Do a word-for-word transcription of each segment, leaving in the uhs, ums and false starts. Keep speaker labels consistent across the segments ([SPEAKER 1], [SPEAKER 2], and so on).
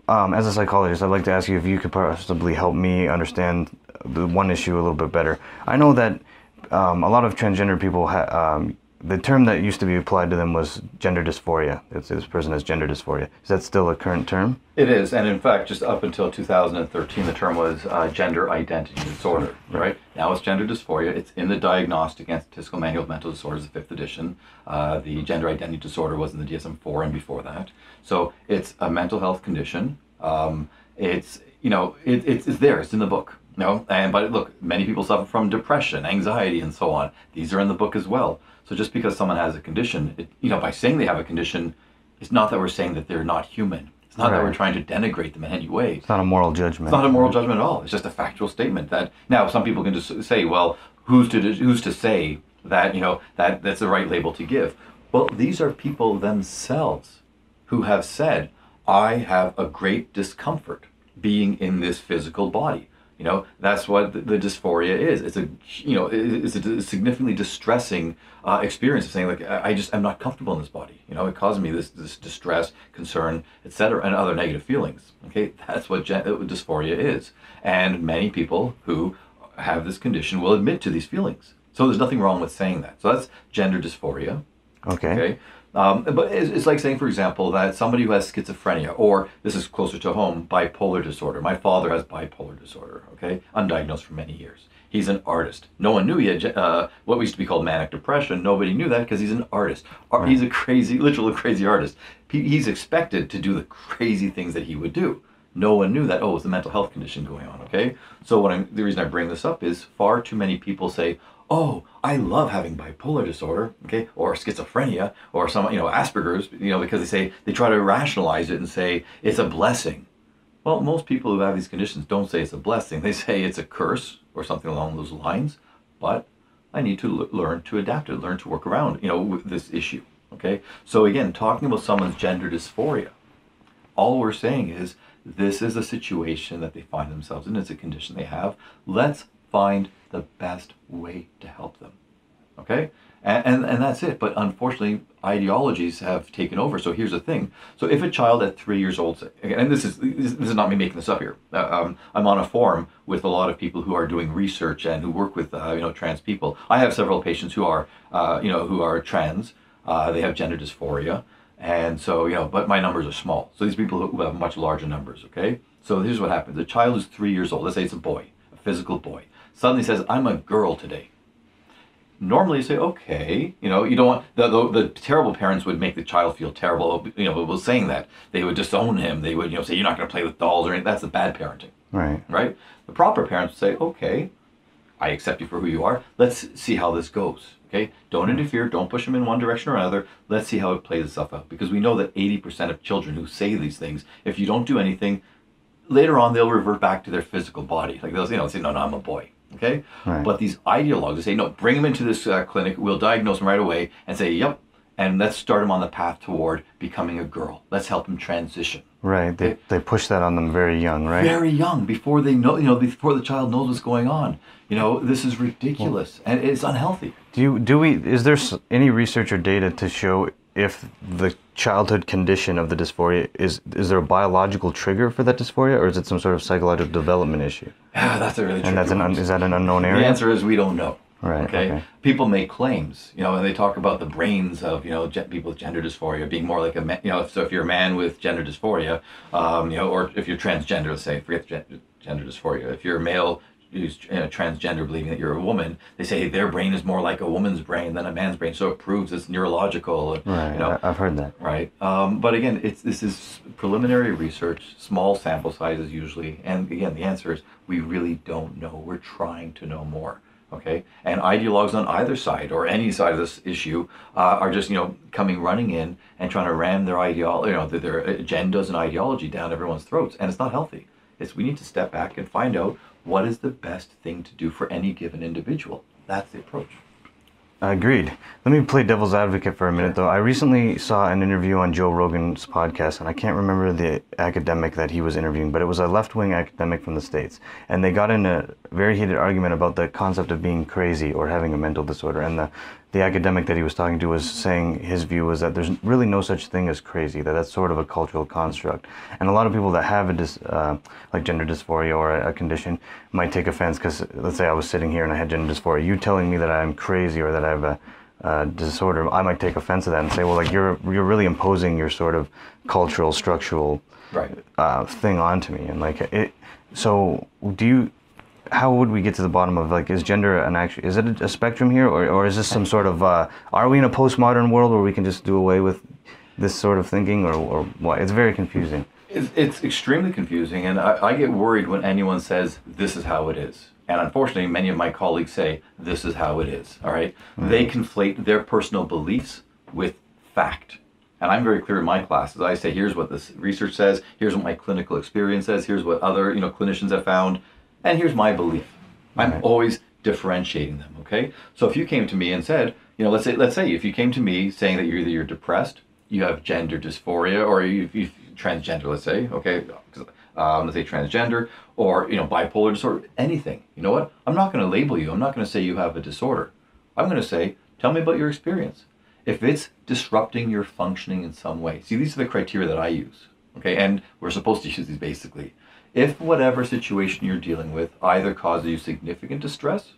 [SPEAKER 1] um, as a psychologist, I'd like to ask you if you could possibly help me understand the one issue a little bit better. I know that um, a lot of transgender people, ha- um, the term that used to be applied to them was gender dysphoria. It's, this person has gender dysphoria. Is that still a current term?
[SPEAKER 2] It is, and in fact, just up until two thousand thirteen, the term was uh, gender identity disorder, right? Now it's gender dysphoria. It's in the Diagnostic and Statistical Manual of Mental Disorders, the fifth edition. Uh, the gender identity disorder was in the D S M four and before that. So it's a mental health condition. Um, it's, you know, it, it's, it's there, it's in the book. No, and but look, many people suffer from depression, anxiety, and so on. These are in the book as well. So just because someone has a condition, it, you know, by saying they have a condition, it's not that we're saying that they're not human. It's not right. that we're trying to denigrate them in any way.
[SPEAKER 1] It's not a moral judgment.
[SPEAKER 2] It's not a moral judgment at all. It's just a factual statement that now some people can just say, well, who's to who's to say that, you know, that that's the right label to give? Well, these are people themselves who have said, I have a great discomfort being in this physical body. You know, that's what the, the dysphoria is. It's a, you know, it's a significantly distressing uh, experience of saying, like, I just, I'm not comfortable in this body. You know, it causes me this, this distress, concern, et cetera, and other negative feelings. Okay, that's what gen- dysphoria is. And many people who have this condition will admit to these feelings. So there's nothing wrong with saying that. So that's gender dysphoria.
[SPEAKER 1] Okay.
[SPEAKER 2] Okay. Um, but it's, it's like saying, for example, that somebody who has schizophrenia, or this is closer to home, bipolar disorder. My father has bipolar disorder, okay, undiagnosed for many years. He's an artist. No one knew he had uh, what used to be called manic depression. Nobody knew that because he's an artist. Ar- right. He's a crazy, literally crazy artist. He, he's expected to do the crazy things that he would do. No one knew that, oh, it's a mental health condition going on, okay? So what I'm, the reason I bring this up is far too many people say, oh, I love having bipolar disorder, okay, or schizophrenia, or some, you know, Asperger's, you know, because they say, they try to rationalize it and say it's a blessing. Well, most people who have these conditions don't say it's a blessing. They say it's a curse or something along those lines, but I need to l- learn to adapt it, learn to work around, you know, with this issue, okay? So again, talking about someone's gender dysphoria, all we're saying is this is a situation that they find themselves in, it's a condition they have. Let's find the best way to help them, okay? And, and and that's it. But unfortunately, ideologies have taken over. So here's the thing. So if a child at three years old, and this is this is not me making this up here. Uh, um, I'm on a forum with a lot of people who are doing research and who work with uh, you know, trans people. I have several patients who are uh, you know, who are trans. Uh, they have gender dysphoria, and so, you know, but my numbers are small. So these people who have much larger numbers, okay? So here's what happens. The child is three years old. Let's say it's a boy, a physical boy. Suddenly says, I'm a girl today. Normally you say, okay, you know, you don't want, the, the, the terrible parents would make the child feel terrible, you know, but saying that, they would disown him. They would, you know, say, you're not going to play with dolls or anything. That's the bad parenting.
[SPEAKER 1] Right.
[SPEAKER 2] Right? The proper parents would say, okay, I accept you for who you are. Let's see how this goes. Okay? Don't interfere. Don't push them in one direction or another. Let's see how it plays itself out. Because we know that eighty percent of children who say these things, if you don't do anything, later on they'll revert back to their physical body. Like they'll, you know, say, no, no, I'm a boy. Okay?
[SPEAKER 1] Right.
[SPEAKER 2] But these ideologues, they say, no, bring them into this uh, clinic, we'll diagnose them right away and say, yep, and let's start them on the path toward becoming a girl. Let's help them transition.
[SPEAKER 1] Right. They
[SPEAKER 2] okay?
[SPEAKER 1] they push that on them very young, right?
[SPEAKER 2] Very young, before they know, you know, before the child knows what's going on. You know, this is ridiculous, well, and it's unhealthy.
[SPEAKER 1] Do you, do we, is there any research or data to show if the childhood condition of the dysphoria, is is there a biological trigger for that dysphoria, or is it some sort of psychological development issue?
[SPEAKER 2] Yeah, that's a really tricky
[SPEAKER 1] And that's an un,
[SPEAKER 2] one.
[SPEAKER 1] is that an unknown area?
[SPEAKER 2] The answer is we don't know.
[SPEAKER 1] Right.
[SPEAKER 2] Okay?
[SPEAKER 1] okay.
[SPEAKER 2] People make claims, you know, and they talk about the brains of, you know, ge- people with gender dysphoria being more like a, ma- you know, so if you're a man with gender dysphoria, um, you know, or if you're transgender, let's say, forget gen- gender dysphoria. If you're a male who's, you know, transgender, believing that you're a woman, they say their brain is more like a woman's brain than a man's brain, so it proves it's neurological.
[SPEAKER 1] Right.
[SPEAKER 2] You know,
[SPEAKER 1] I've heard that.
[SPEAKER 2] right. Um, but again, it's this is preliminary research, small sample sizes usually, and again, the answer is we really don't know. We're trying to know more. Okay, and ideologues on either side or any side of this issue uh, are just, you know, coming running in and trying to ram their ideology, you know, their, their agendas and ideology down everyone's throats, and it's not healthy. It's we need to step back and find out what is the best thing to do for any given individual. That's the approach.
[SPEAKER 1] Agreed. Let me play devil's advocate for a minute, though. I recently saw an interview on Joe Rogan's podcast, and I can't remember the academic that he was interviewing, but it was a left-wing academic from the States. And they got in a very heated argument about the concept of being crazy or having a mental disorder. And the the academic that he was talking to was saying his view was that there's really no such thing as crazy, that that's sort of a cultural construct. And a lot of people that have a dis, uh, like gender dysphoria or a, a condition might take offense because, let's say I was sitting here and I had gender dysphoria, you telling me that I'm crazy or that I have a uh, disorder, I might take offense to that and say, well, like you're you're really imposing your sort of cultural, structural
[SPEAKER 2] right.
[SPEAKER 1] uh, thing onto me. And like it, so do you, how would we get to the bottom of, like, is gender an actual, is it a, a spectrum here, or, or is this some sort of, uh, are we in a postmodern world where we can just do away with this sort of thinking, or, or what? It's very confusing.
[SPEAKER 2] It's, it's extremely confusing, and I, I get worried when anyone says, this is how it is. And unfortunately, many of my colleagues say, this is how it is, all right? Mm-hmm. They conflate their personal beliefs with fact. And I'm very clear in my classes. I say, here's what this research says, here's what my clinical experience says, here's what other, you know, clinicians have found, and here's my belief. I'm right. always differentiating them, okay? So if you came to me and said, you know, let's say, let's say if you came to me saying that you're either you're depressed, you have gender dysphoria, or you, you transgender, let's say, okay, um, let's say transgender, or, you know, bipolar disorder, anything, you know what? I'm not going to label you. I'm not going to say you have a disorder. I'm going to say, tell me about your experience. If it's disrupting your functioning in some way, see, these are the criteria that I use, okay? And we're supposed to use these basically. If whatever situation you're dealing with either causes you significant distress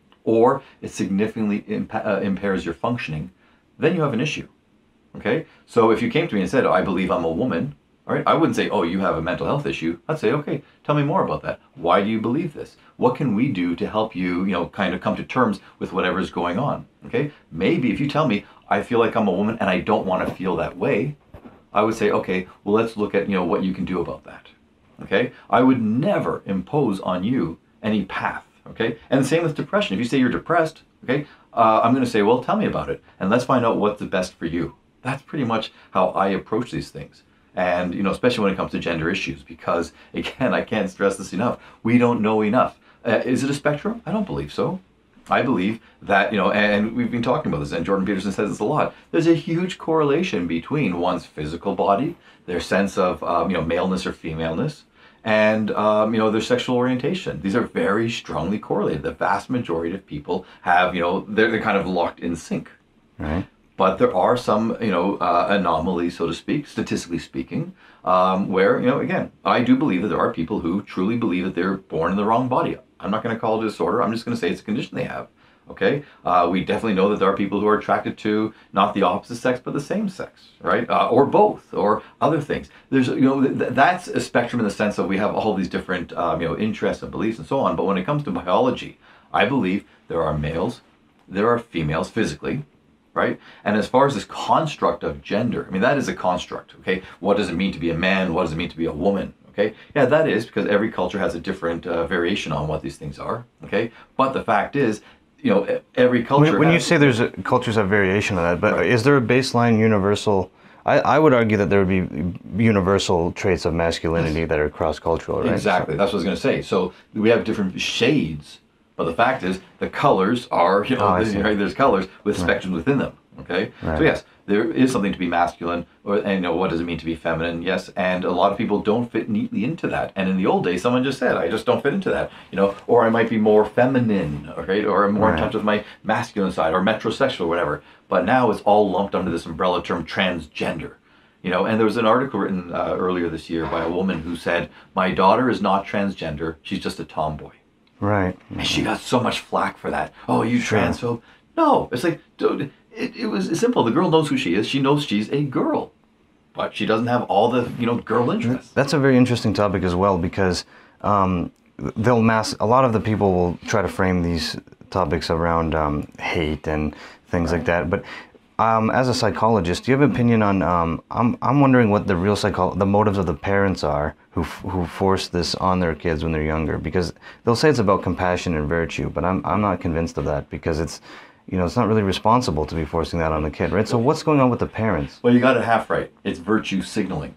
[SPEAKER 2] or it significantly impa- uh, impairs your functioning, then you have an issue, okay? So if you came to me and said, I believe I'm a woman, all right, I wouldn't say, oh, you have a mental health issue. I'd say, okay, tell me more about that. Why do you believe this? What can we do to help you, you know, kind of come to terms with whatever is going on, okay? Maybe if you tell me, I feel like I'm a woman and I don't want to feel that way, I would say, okay, well, let's look at, you know, what you can do about that. Okay, I would never impose on you any path. Okay, and the same with depression. If you say you're depressed, okay, uh, I'm going to say, well, tell me about it, and let's find out what's the best for you. That's pretty much how I approach these things, and you know, especially when it comes to gender issues, because again, I can't stress this enough. We don't know enough. Uh, is it a spectrum? I don't believe so. I believe that, you know, and we've been talking about this, and Jordan Peterson says this a lot, there's a huge correlation between one's physical body, their sense of, um, you know, maleness or femaleness, and, um, you know, their sexual orientation. These are very strongly correlated. The vast majority of people have, you know, they're, they're kind of locked in sync.
[SPEAKER 1] Right.
[SPEAKER 2] But there are some, you know, uh, anomalies, so to speak, statistically speaking, um, where, you know, again, I do believe that there are people who truly believe that they're born in the wrong body. I'm not going to call it a disorder. I'm just going to say it's a condition they have. Okay? Uh, we definitely know that there are people who are attracted to not the opposite sex, but the same sex, right? Uh, or both, or other things. There's, you know, th- that's a spectrum in the sense that we have all these different, um, you know, interests and beliefs and so on. But when it comes to biology, I believe there are males, there are females physically, right? And as far as this construct of gender, I mean, that is a construct, okay? What does it mean to be a man? What does it mean to be a woman? Okay, yeah, that is because every culture has a different uh, variation on what these things are, okay? But the fact is, you know, every culture
[SPEAKER 1] When, when
[SPEAKER 2] has,
[SPEAKER 1] you say there's a, cultures have variation on that, but
[SPEAKER 2] right.
[SPEAKER 1] is there a baseline universal, I, I would argue that there would be universal traits of masculinity that are cross-cultural, right?
[SPEAKER 2] Exactly, that's what I was going to say. So we have different shades, but the fact is the colors are, you know,
[SPEAKER 1] Oh, I
[SPEAKER 2] there's,
[SPEAKER 1] see.
[SPEAKER 2] right, there's colors with
[SPEAKER 1] Right.
[SPEAKER 2] spectrums within them, okay?
[SPEAKER 1] Right.
[SPEAKER 2] So yes, there is something to be masculine, or, and you know, what does it mean to be feminine? Yes, and a lot of people don't fit neatly into that. And in the old days, someone just said, I just don't fit into that, you know, or I might be more feminine, okay, or I'm more
[SPEAKER 1] Right.
[SPEAKER 2] in touch with my masculine side, or metrosexual, or whatever. But now it's all lumped under this umbrella term transgender. You know, and there was an article written uh, earlier this year by a woman who said, my daughter is not transgender, she's just a tomboy.
[SPEAKER 1] Right.
[SPEAKER 2] And she got so much flack for that. Oh, you
[SPEAKER 1] Sure.
[SPEAKER 2] transphobe. No, it's like, dude, it, it was simple. The girl knows who she is. She knows she's a girl. But she doesn't have all the, you know, girl interests.
[SPEAKER 1] That's a very interesting topic as well, because um, they'll mass. A lot of the people will try to frame these topics around um, hate and things
[SPEAKER 2] Right.
[SPEAKER 1] like that. But um, as a psychologist, do you have an opinion on? Um, I'm I'm wondering what the real psycho the motives of the parents are who f- who force this on their kids when they're younger, because they'll say it's about compassion and virtue, but I'm I'm not convinced of that, because it's, you know, it's not really responsible to be forcing that on the kid, right? So what's going on with the parents?
[SPEAKER 2] Well, you got it half right. It's virtue signaling.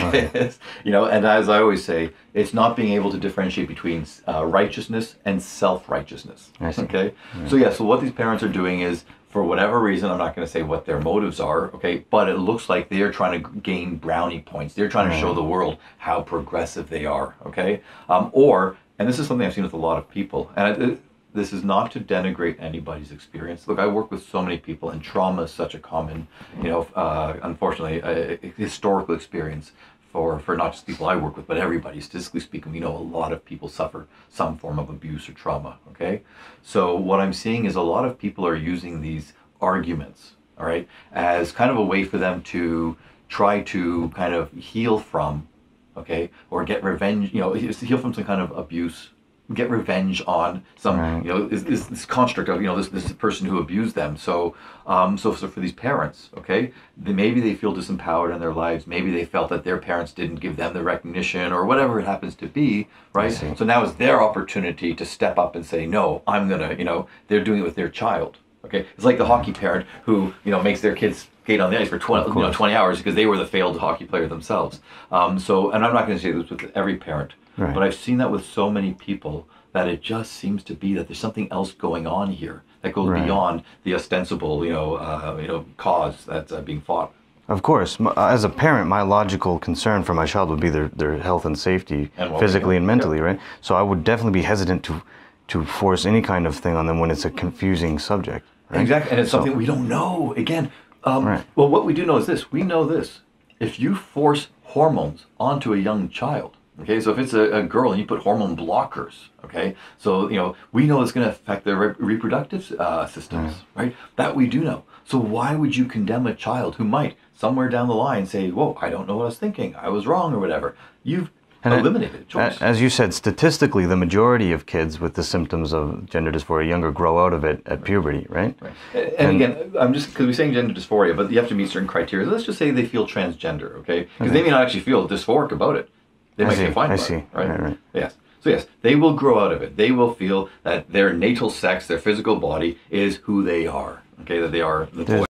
[SPEAKER 2] You know, and as I always say, it's not being able to differentiate between uh, righteousness and self-righteousness.
[SPEAKER 1] I see.
[SPEAKER 2] Okay?
[SPEAKER 1] Right.
[SPEAKER 2] So yeah, so what these parents are doing is, for whatever reason, I'm not going to say what their motives are, okay, but it looks like they're trying to gain brownie points. They're trying to show the world how progressive they are, okay? Um, or, and this is something I've seen with a lot of people, and it, this is not to denigrate anybody's experience. Look, I work with so many people, and trauma is such a common, you know, uh, unfortunately, a, a historical experience for, for not just people I work with, but everybody. Statistically speaking, we know a lot of people suffer some form of abuse or trauma, okay? So what I'm seeing is a lot of people are using these arguments, all right, as kind of a way for them to try to kind of heal from, okay, or get revenge, you know, heal from some kind of abuse, get revenge on some,
[SPEAKER 1] right.
[SPEAKER 2] you know, is, is this construct of, you know, this this person who abused them. So, um, so, so for these parents, okay, they, maybe they feel disempowered in their lives. Maybe they felt that their parents didn't give them the recognition or whatever it happens to be, right? So now is their opportunity to step up and say, no, I'm gonna, you know, they're doing it with their child. Okay, it's like the hockey parent who, you know, makes their kids skate on the ice for twenty, you know, twenty hours because they were the failed hockey player themselves. Um, so, and I'm not going to say this with every parent, right. But I've seen that with so many people that it just seems to be that there's something else going on here that goes right. beyond the ostensible, you know, uh, you know, cause that's uh, being fought.
[SPEAKER 1] Of course, as a parent, my logical concern for my child would be their, their health and safety, and physically and mentally, yeah. right? So I would definitely be hesitant to to force any kind of thing on them when it's a confusing subject. Right?
[SPEAKER 2] Exactly, and it's so, something we don't know. Again, um, right. well, what we do know is this. We know this. If you force hormones onto a young child, okay, so if it's a, a girl and you put hormone blockers, okay, so, you know, we know it's going to affect their re- reproductive uh, systems, right. right? That we do know. So why would you condemn a child who might, somewhere down the line, say, whoa, I don't know what I was thinking, I was wrong, or whatever. You've And eliminated choice.
[SPEAKER 1] As you said, statistically, the majority of kids with the symptoms of gender dysphoria younger grow out of it at puberty, right?
[SPEAKER 2] Right. And, and again, I'm just, because we're saying gender dysphoria, but you have to meet certain criteria. Let's just say they feel transgender, okay? Because okay. they may not actually feel dysphoric about it. They might
[SPEAKER 1] feel
[SPEAKER 2] fine
[SPEAKER 1] I
[SPEAKER 2] about
[SPEAKER 1] see.
[SPEAKER 2] it, right?
[SPEAKER 1] Right, right?
[SPEAKER 2] Yes. So yes, they will grow out of it. They will feel that their natal sex, their physical body, is who they are, okay? That they are the boy.